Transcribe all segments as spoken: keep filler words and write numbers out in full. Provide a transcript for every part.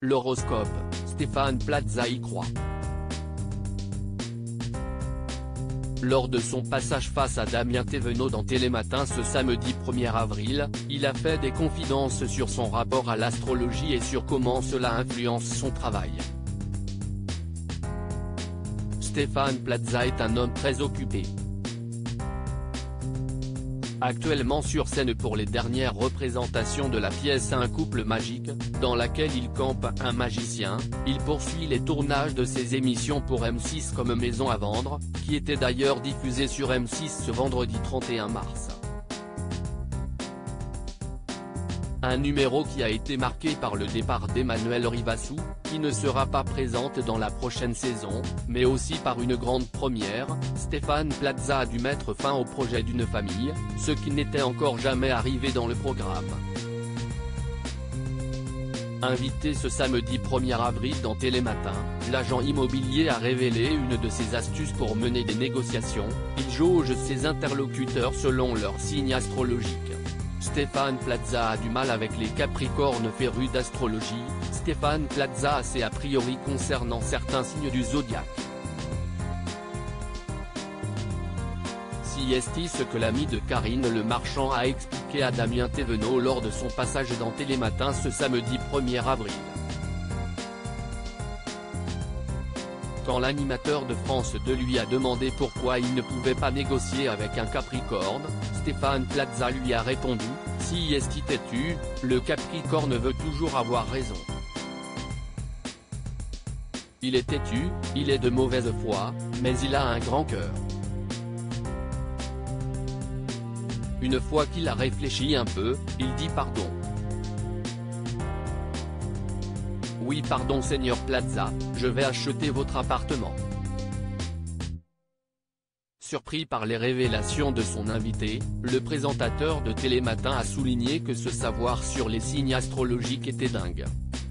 L'horoscope, Stéphane Plaza y croit. Lors de son passage face à Damien Thévenot dans Télématin ce samedi premier avril, il a fait des confidences sur son rapport à l'astrologie et sur comment cela influence son travail. Stéphane Plaza est un homme très occupé. Actuellement sur scène pour les dernières représentations de la pièce Un couple magique, dans laquelle il campe un magicien, il poursuit les tournages de ses émissions pour M six comme Maison à vendre, qui était d'ailleurs diffusée sur M six ce vendredi trente et un mars. Un numéro qui a été marqué par le départ d'Emmanuelle Rivassou, qui ne sera pas présente dans la prochaine saison, mais aussi par une grande première, Stéphane Plaza a dû mettre fin au projet d'une famille, ce qui n'était encore jamais arrivé dans le programme. Invité ce samedi premier avril dans Télématin, l'agent immobilier a révélé une de ses astuces pour mener des négociations, il jauge ses interlocuteurs selon leur signe astrologique. Stéphane Plaza a du mal avec les Capricornes férus d'astrologie, Stéphane Plaza a ses a priori concernant certains signes du zodiaque. Si est ce que l'ami de Karine Le Marchand a expliqué à Damien Thévenot lors de son passage dans Télématin ce samedi premier avril. Quand l'animateur de France deux lui a demandé pourquoi il ne pouvait pas négocier avec un Capricorne, Stéphane Plaza lui a répondu « Si est têtu, le Capricorne veut toujours avoir raison. Il est têtu, il est de mauvaise foi, mais il a un grand cœur. » Une fois qu'il a réfléchi un peu, il dit pardon. Oui pardon Seigneur Plaza, je vais acheter votre appartement. Surpris par les révélations de son invité, le présentateur de Télématin a souligné que ce savoir sur les signes astrologiques était dingue.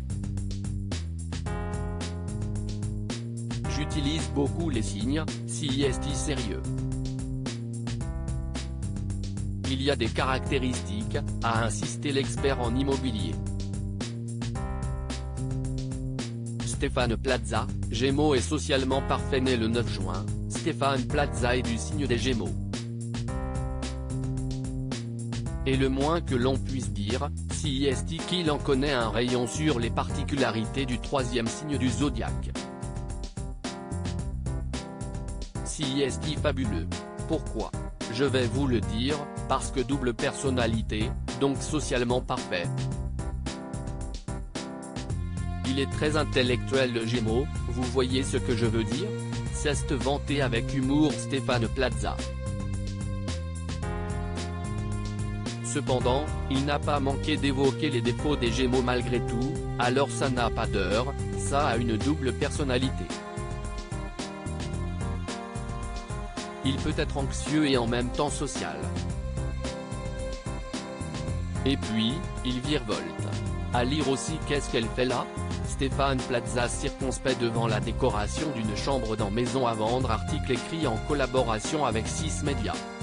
J'utilise beaucoup les signes, si est sérieux. Il y a des caractéristiques, a insisté l'expert en immobilier. Stéphane Plaza, Gémeaux et socialement parfait né le neuf juin, Stéphane Plaza est du signe des Gémeaux. Et le moins que l'on puisse dire, si est qu'il en connaît un rayon sur les particularités du troisième signe du zodiaque. Si est fabuleux. Pourquoi? Je vais vous le dire, parce que double personnalité, donc socialement parfait. Il est très intellectuel le Gémeaux, vous voyez ce que je veux dire? C'est vanté avec humour Stéphane Plaza. Cependant, il n'a pas manqué d'évoquer les défauts des Gémeaux malgré tout, alors ça n'a pas d'heure, ça a une double personnalité. Il peut être anxieux et en même temps social. Et puis, il virevolte. À lire aussi qu'est-ce qu'elle fait là? Stéphane Plaza circonspect devant la décoration d'une chambre dans Maison à vendre article écrit en collaboration avec six médias.